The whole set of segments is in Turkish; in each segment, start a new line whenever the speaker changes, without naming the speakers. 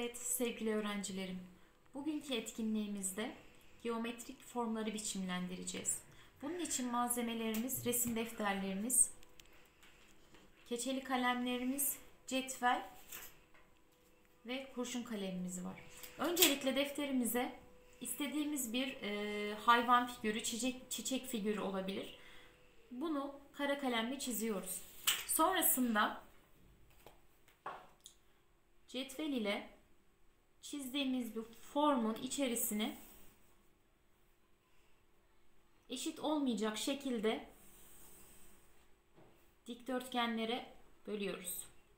Evet sevgili öğrencilerim, bugünkü etkinliğimizde geometrik formları biçimlendireceğiz. Bunun için malzemelerimiz resim defterlerimiz, keçeli kalemlerimiz, cetvel ve kurşun kalemimiz var. Öncelikle defterimize istediğimiz bir hayvan figürü, çiçek figürü olabilir. Bunu kara kalemle çiziyoruz. Sonrasında cetvel ile çizdiğimiz bir formun içerisine eşit olmayacak şekilde dikdörtgenlere bölüyoruz.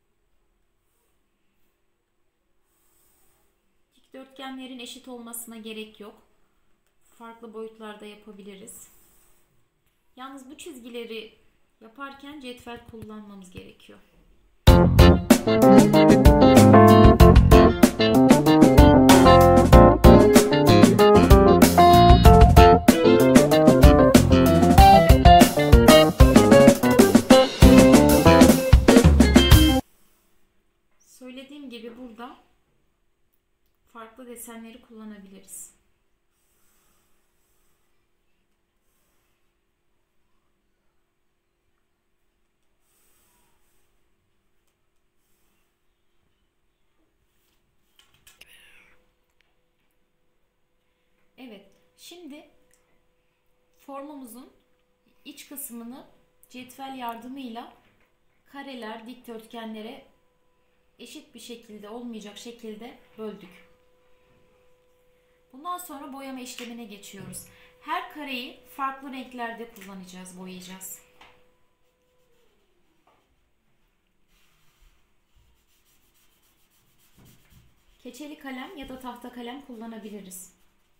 Dikdörtgenlerin eşit olmasına gerek yok. Farklı boyutlarda yapabiliriz. Yalnız bu çizgileri yaparken cetvel kullanmamız gerekiyor. Söylediğim gibi burada farklı desenleri kullanabiliriz. Evet, şimdi formumuzun iç kısmını cetvel yardımıyla kareler, dikdörtgenlere eşit bir şekilde olmayacak şekilde böldük. Bundan sonra boyama işlemine geçiyoruz. Her kareyi farklı renklerde kullanacağız, boyayacağız. Keçeli kalem ya da tahta kalem kullanabiliriz.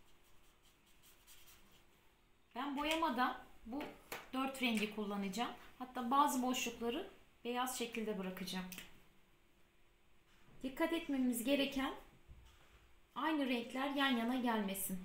Ben boyamada bu 4 rengi kullanacağım. Hatta bazı boşlukları beyaz şekilde bırakacağım. Dikkat etmemiz gereken aynı renkler yan yana gelmesin.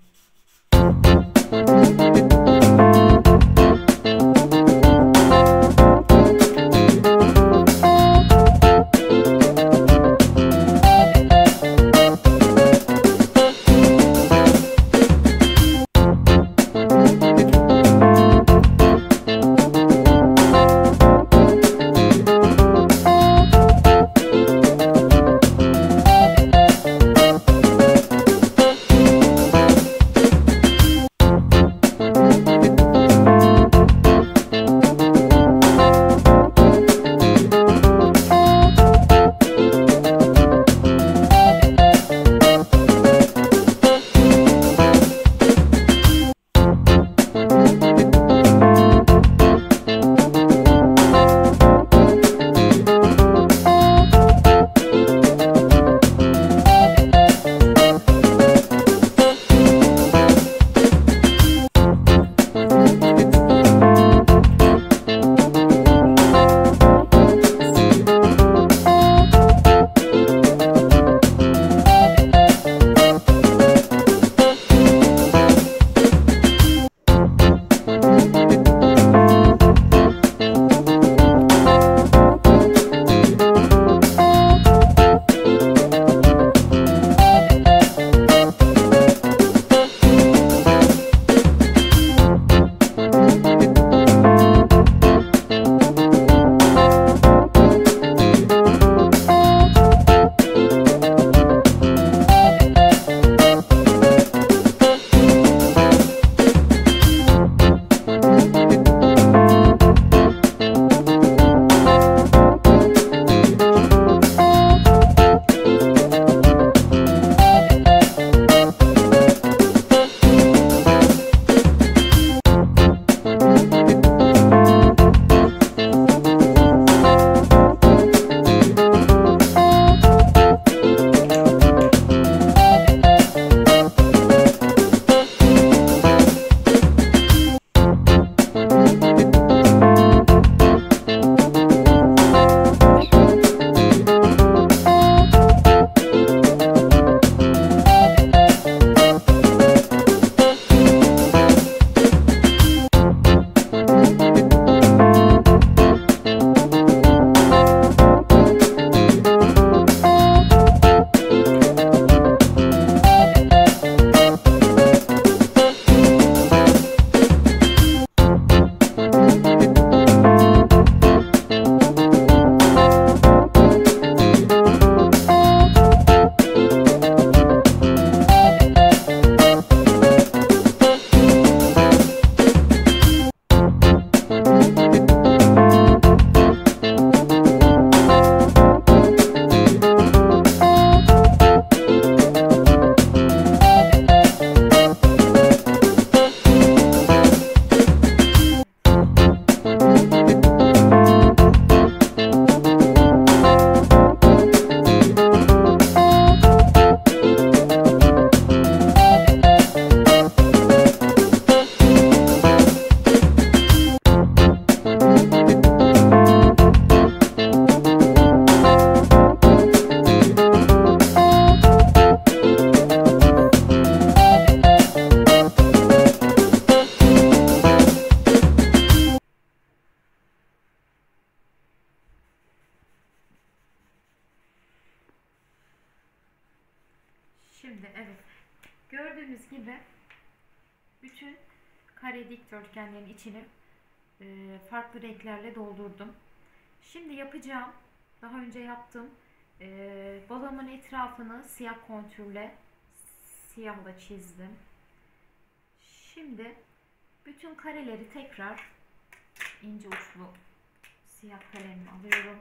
Şimdi evet. Gördüğünüz gibi bütün kare dikdörtgenlerin içini farklı renklerle doldurdum. Şimdi yapacağım, daha önce yaptım. Balığımın etrafını siyah kontürle, siyahla çizdim. Şimdi bütün kareleri tekrar ince uçlu siyah kalemle alıyorum.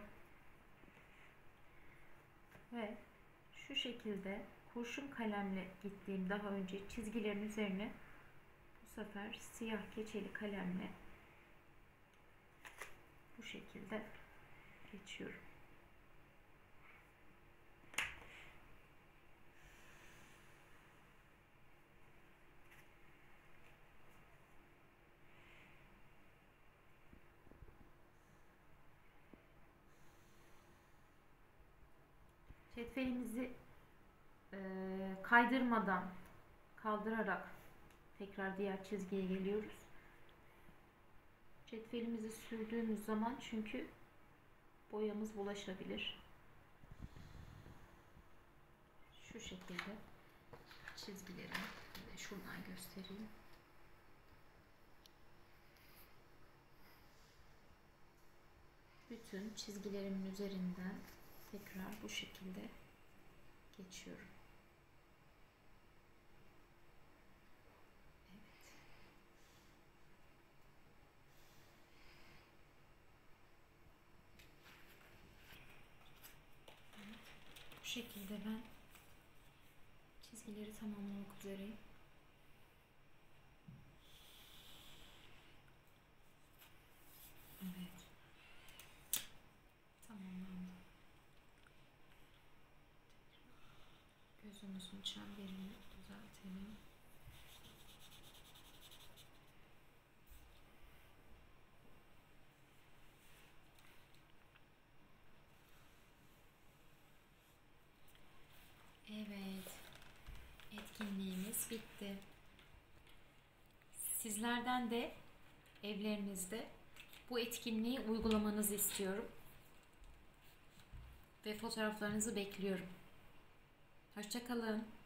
Ve şu şekilde kurşun kalemle gittiğim daha önce çizgilerin üzerine bu sefer siyah keçeli kalemle bu şekilde geçiyorum. Cetvelimizi kaydırmadan, kaldırarak tekrar diğer çizgiye geliyoruz. Cetvelimizi sürdüğümüz zaman çünkü boyamız bulaşabilir. Şu şekilde çizgilerimi şuradan göstereyim. Bütün çizgilerimin üzerinden tekrar bu şekilde geçiyorum. Evet. Bu şekilde ben çizgileri tamamlamak üzereyim. Evet. Tamamlandı. Gözümüzün çemberini düzeltelim. Evet. Etkinliğimiz bitti. Sizlerden de evlerinizde bu etkinliği uygulamanızı istiyorum. Ve fotoğraflarınızı bekliyorum. Hoşça kalın.